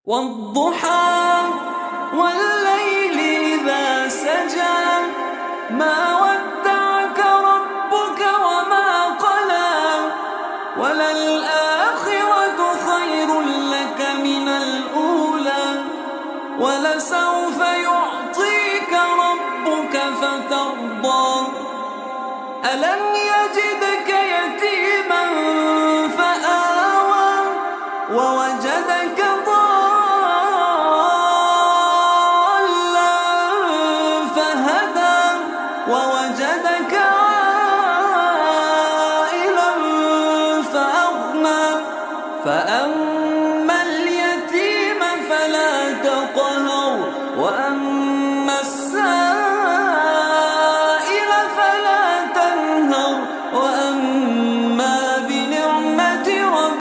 والضحى والليل إذا سجى ما ودعك ربك وما قلى وللآخرة خير لك من الأولى ولسوف يعطيك ربك فترضى ألم يجدك يتيما فآوى ووجدك ووجدك عائلا فأغنى فأما اليتيم فلا تقهر